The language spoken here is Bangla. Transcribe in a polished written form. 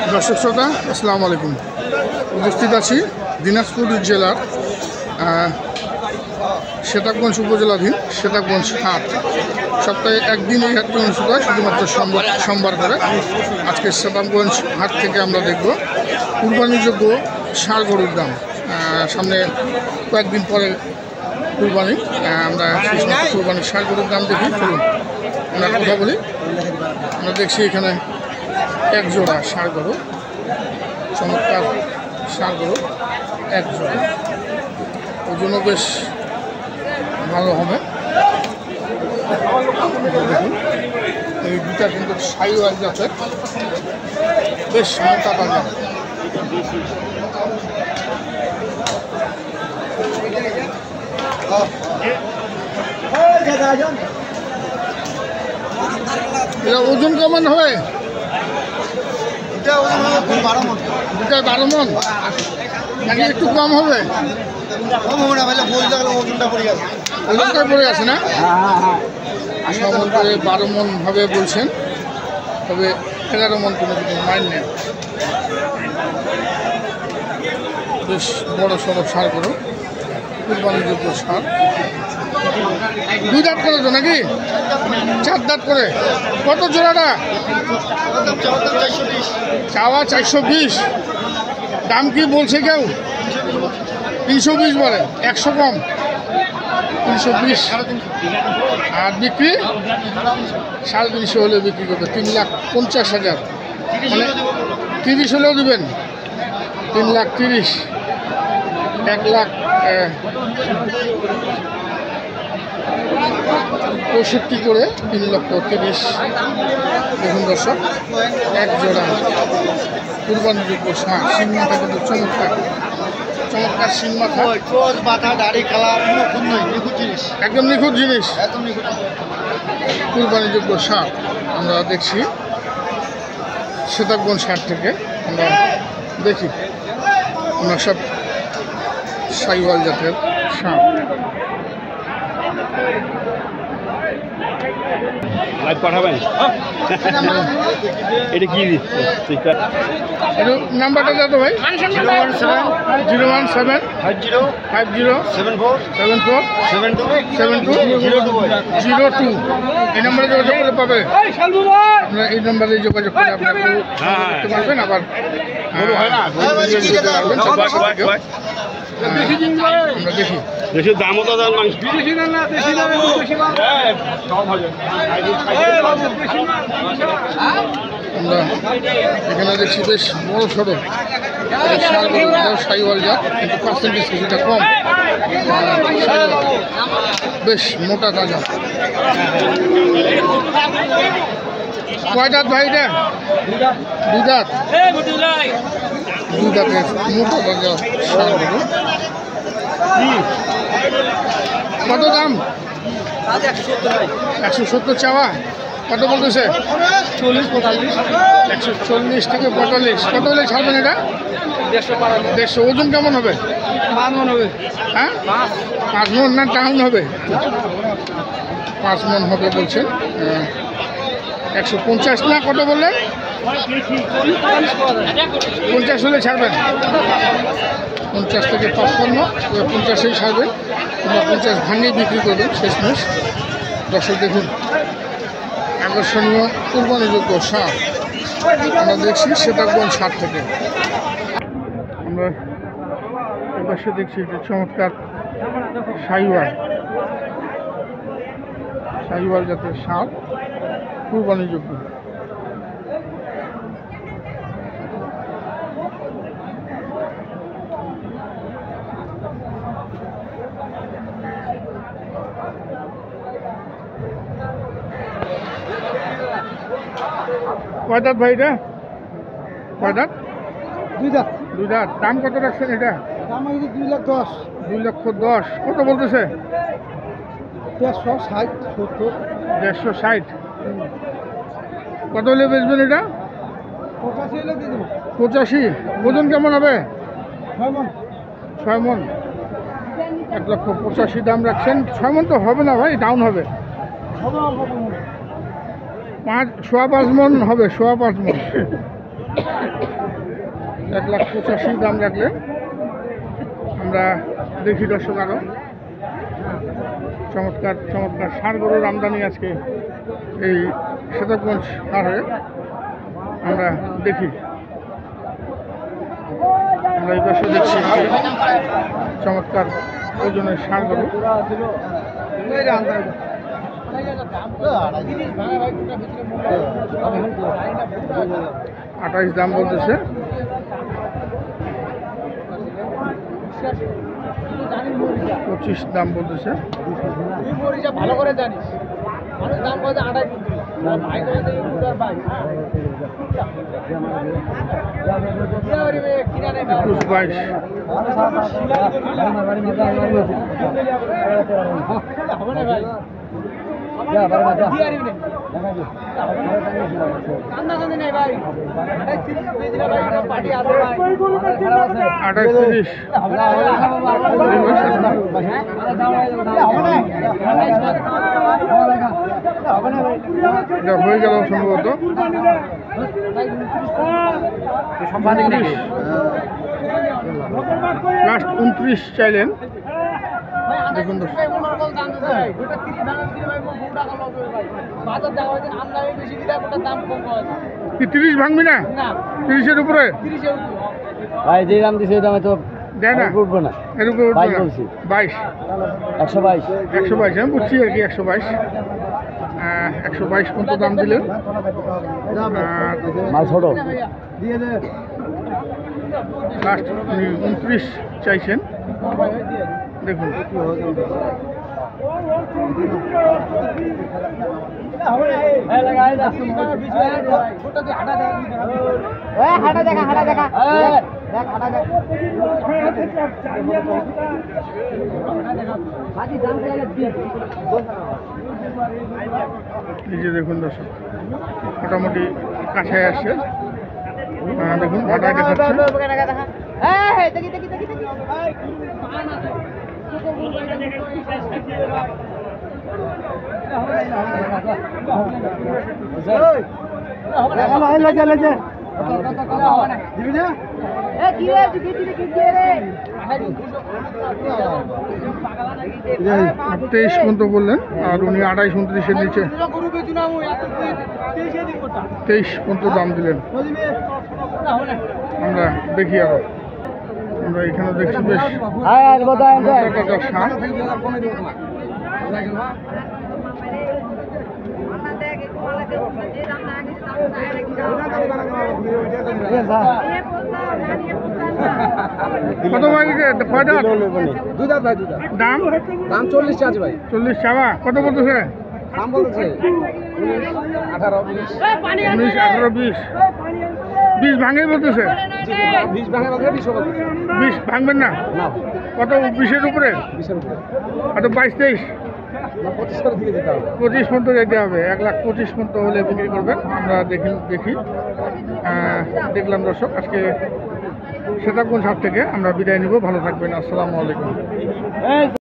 দর্শক শ্রোতা আসসালামু আলাইকুম। উপস্থিত আছি দিনাজপুর জেলার সেতাবগঞ্জ উপজেলাধীন সেতাবগঞ্জ হাট। সপ্তাহে একদিন এই হাটটি অনুষ্ঠিত হয়, শুধুমাত্র সোমবার করে। আজকে সেতাবগঞ্জ হাট থেকে আমরা দেখব কুরবানিযোগ্য ষাঁড় গরুর দাম। সামনে কয়েকদিন পরে কুরবানি, আমরা সেই সমস্ত কুরবানির ষাঁড় গরুর দাম দেখি। চলুন আমরা কথা বলি। আমরা দেখছি এখানে এক জোড়া ষাঁড় গরু, চমৎকার ষাঁড় গরু এক জোড়া, ওই জন্য বেশ ভালো হবে। দেখুন এই দুটা কিন্তু সাইওয়াল জাতের, বেশ মোটা তাজা। এটা ওজন কেমন হবে? দুটায় 12 মন নাকি একটু কম হবে? ওজনটা পড়ে গেছে না? সমন করে 12 মন হবে বলছেন, তবে 11 মন কোনো কিছু মাইন নেই। বেশ বড় সড়ো ষাঁড় করো, কুরবানিযোগ্য ষাঁড়। 2 দাঁত করে তো নাকি? 4 দাঁত করে। কত জোড়াটা? চাওয়া 420, দাম কি বলছে কেউ? 320 বলে, 100 কম, 320। আর বিক্রি 350 হলে বিক্রি করবে। 3,50,000, মানে 30 হলেও দেবেন। 3,30,000, 1,65,000 করে 3,30,000। দেখুন দর্শক, এক জোড়া কুরবানিযোগ্য ষাঁড়। শিং মাথা কিন্তু চমৎকার চমৎকার শিং মাথা, দাড়ি কালার, একদম নিখুঁত জিনিস, কুরবানিযোগ্য ষাঁড় আমরা দেখছি সেতাবগঞ্জ হাট থেকে। আমরা দেখি আমরা সব সাইওয়াল জাতের ষাঁড়। পাঠাবেন এটা কি নাম্বারটা দাও তো ভাই। 017 50 74 72 এই নম্বরে যোগাযোগ করে পাবে। আপনারা এই নম্বরে যোগাযোগ করে আপনারা করতে পারবেন। আবার আমরা দেখি দেশের দামও তো আমরা এখানে দেখছি বেশ বড় সড়ো সাইওয়াল জাত, কিন্তু পার্সেন্টেজ কিছুটা কম। বেশ মোটা তাজা। কয় দাঁত ভাই এটা? 2 দাঁত। 2 দাঁতের মোটা তাজা ষাঁড় গরু। কত দাম? 170 চাওয়া। কত বলতেছে? 140 থেকে 45। কত হলে ছাড়বেন এটা? 150। ওজন কেমন হবে? 5 মন হবে। হ্যাঁ, 5 মন না ডাউন হবে? 5 মন হবে বলছেন। 150 না কত বললেন? 50 হলে ছাড়বেন। 50 থেকে 55, 50-এই ছাড়বেন, কিংবা 50 ভাঙিয়ে বিক্রি করবেন শেষমেশ। দর্শক দেখুন আকর্ষণীয় কুরবানিযোগ্য ষাঁড় আমরা দেখছি সেতাবগঞ্জ হাট থেকে। আমরা এপাশে দেখছি যে চমৎকার সাইওয়াল জাতের ষাঁড়, কুরবানিযোগ্য। কয় দাঁত ভাই এটা? কয় দাঁত? 2 দাঁত। 2 দাঁত। দাম কত রাখছেন এটা? দাম 2,10,000। 2,10,000। কত বলতেছে? 160 70। 160। কত হলে বেচবেন এটা? 85 হলে দিয়ে দেবো। 85। ওজন কেমন হবে? 6 মন। 6 মন। 1,85,000 দাম রাখছেন। 6 মন তো হবে না ভাই, ডাউন হবে। 5 সোয়া 5 মন হবে, সোয়া 5 মন। 1,85,000 দাম রাখলেন। আমরা দেখি দর্শক আরও চমৎকার চমৎকার ষাঁড় গরুর আমদানি আজকে এই সেতাবগঞ্জ হাটে আমরা দেখি। আমরা এই পাশে দেখছি চমৎকার ওজনের ষাঁড় গরু। 28 দাম বলতেছে। পঁচিশ দাম বলতেছে। ভালো করে জানিস মানুষ দাম বলতে 28 ভাই করে দেয় 22 28-30 হয়ে গেল সম্ভবত। লাস্ট 29 চাইলেন। দেখুন কি 30 ভাঙবি না? 30-এর উপরে ভাই যে দাম দিছে দামে তো দেয় না, উঠবো না। এর উপরে উঠবে না। 22 122 আমি বুঝছি আর কি। 122 পর্যন্ত দাম দিলেন। মাল ছোট লাস্ট 29 চাইছেন। দেখুন এই যে দেখুন দর্শক মোটামুটি কাছায় আসছে। দেখুন ভাটায় দেখাচ্ছে। আর 23 পর্যন্ত বললেন, আর উনি 28-29-এর নিচে 23 পর্যন্ত দাম দিলেন। আমরা দেখি আরো, আমরা এখানে দেখছি বেশ ষাঁড়। কত ভাই কয়টা দাম? দাম 40 আছে ভাই। 40 চাওয়া। কত বলতেছে? দাম বলছে 18 19 18 20 ভাঙে বলতেছে। 20 ভাঙা বলছে 20 ভাঙবেন না? কত 20-এর উপরে? 20 এর উপরে কত 22-23 না 25 করে দিয়ে দিতে হবে। 25 পর্যন্ত যেতে হবে। 1,25,000 পর্যন্ত হলে বিক্রি করবেন। আমরা দেখি দেখলাম দর্শক আজকে সেতাবগঞ্জ হাট থেকে আমরা বিদায় নিব। ভালো থাকবেন। আসসালামু আলাইকুম।